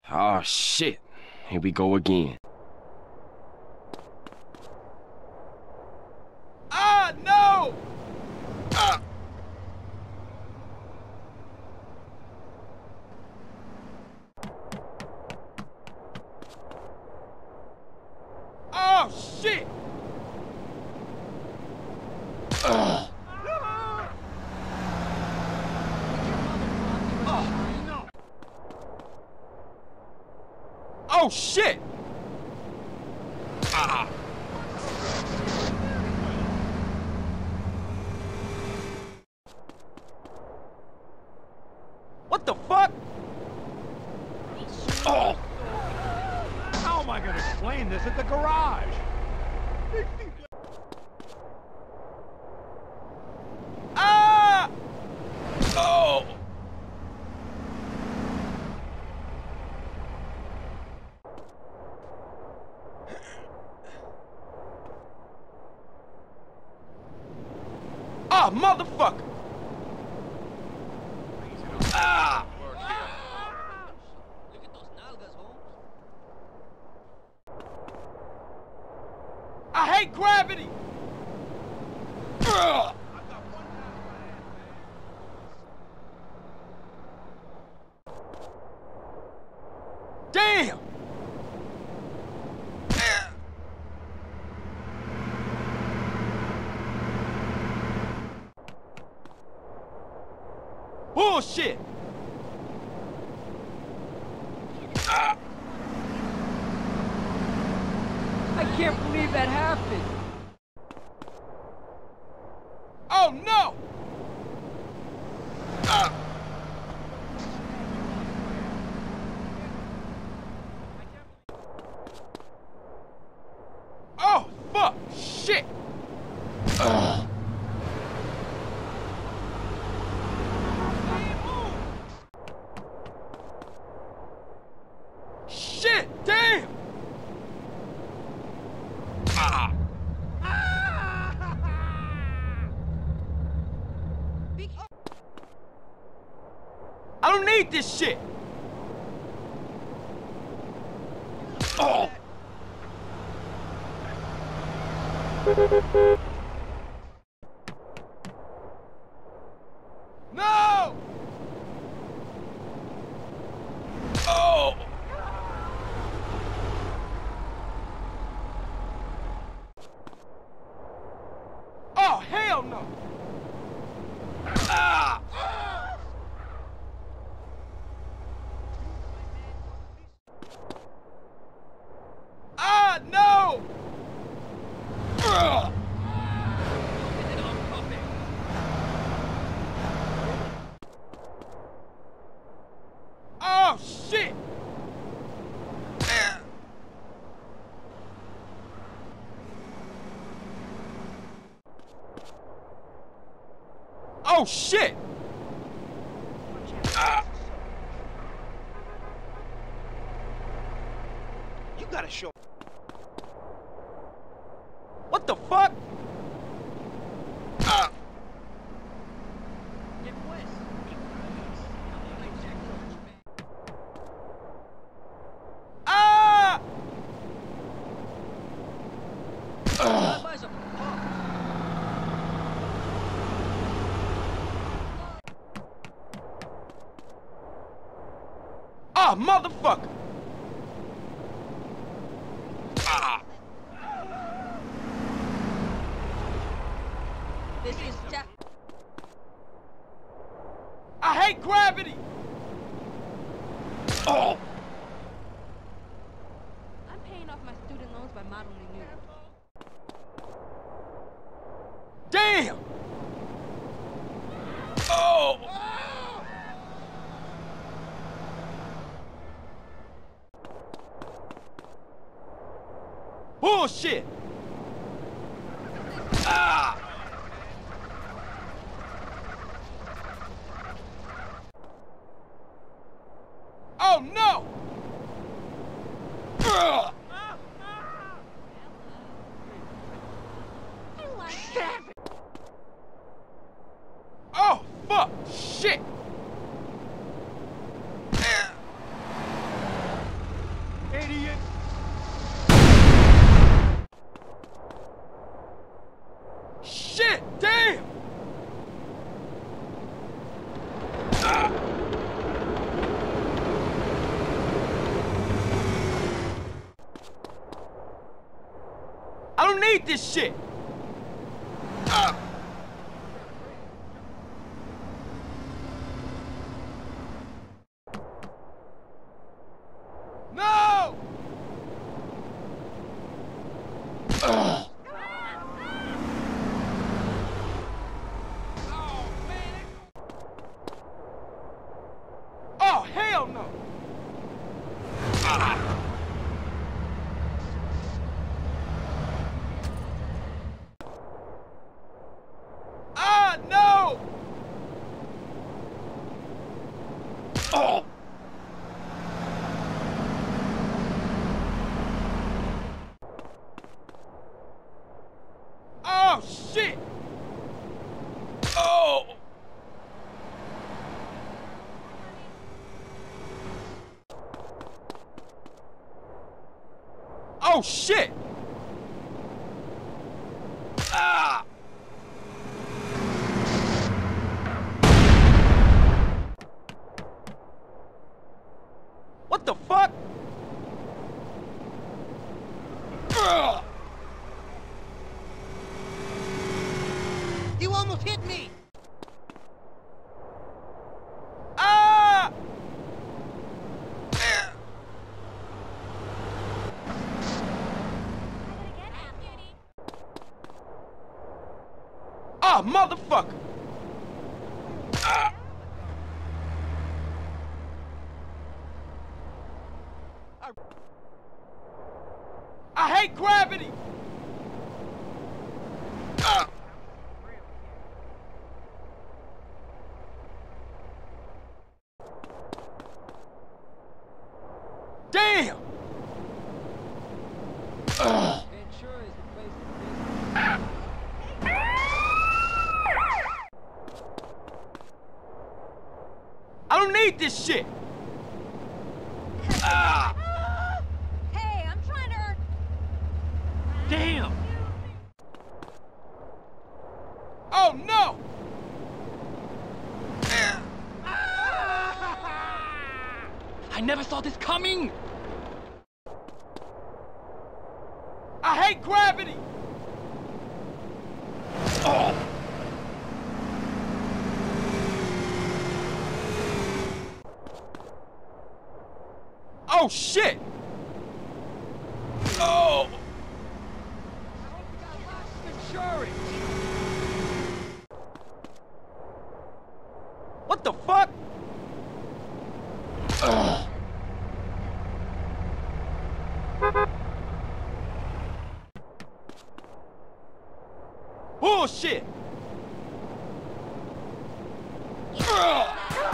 Oh, shit. Here we go again. Ah, no! Ah! Oh, shit! Ugh. Oh, shit! Ah. What the fuck? Oh. How am I gonna explain this at the garage? Ah! Oh! Ah, motherfucker! Ah! Look at those nalgas, Holmes. I hate gravity! Ugh. Damn! Bullshit! Ah. I can't believe that happened. Oh no! Ah. Oh fuck! Shit! Ugh. Shit! Damn! Ah. I don't need this shit! Oh! No! Oh! Oh, hell no! Ah! Ah, no! Ugh. Oh, shit! Oh, shit! Ah. You gotta show. What the fuck? Ah. Ah! Ugh. Ah, motherfucker! Ah! This is Jack. I hate gravity! Oh! I'm paying off my student loans by modeling you. Damn! Oh! Bullshit! Ah! Oh no! Ugh. Oh fuck! Shit! don't need this shit! No! Oh, hell no! Ah, no! Oh! Oh, shit! Oh! Oh, shit! Ah! What the fuck? Ugh! You almost hit me! Ah! Ah, motherfucker! Ah! I hate gravity! Ah! Damn! Ugh. Ventura is the place to visit. I don't need this shit! Ah! Hey, I'm trying to earn... Damn! Oh no! I never saw this coming! I hate gravity! Oh! Oh shit! Oh! Insurance! What the fuck? Ugh. Bullshit! Ugh.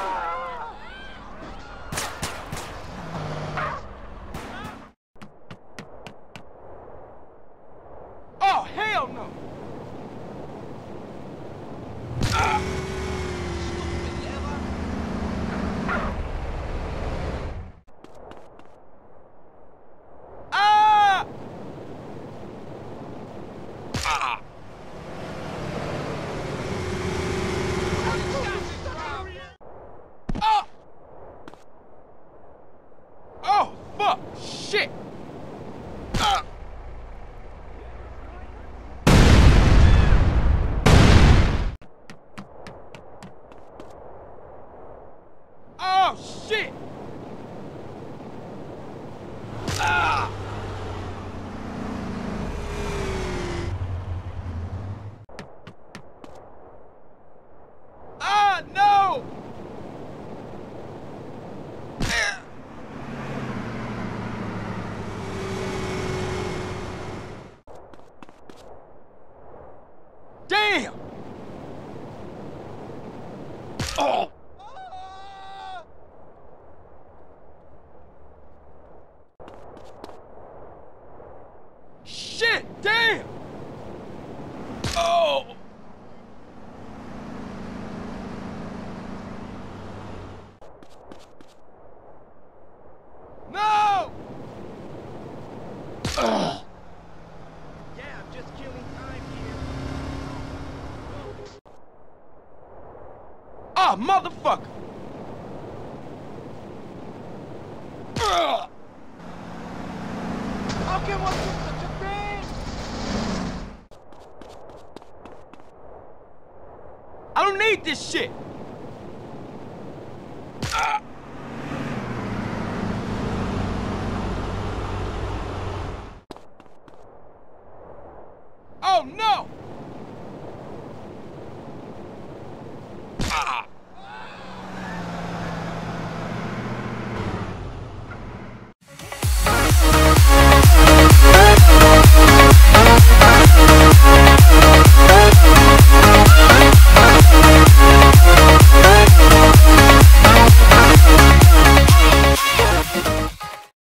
Oh, hell no! Ah. Ah! Ah! Ah! Oh, fuck! Shit! Ah! Oh, shit! Ah! Ah, no! Ah. Damn! Oh! Shit! Damn! Oh! No! Ugh. Yeah, I'm just killing time here. Ah, motherfucker! Ugh. How can one do such a thing? don't need this shit! Oh no!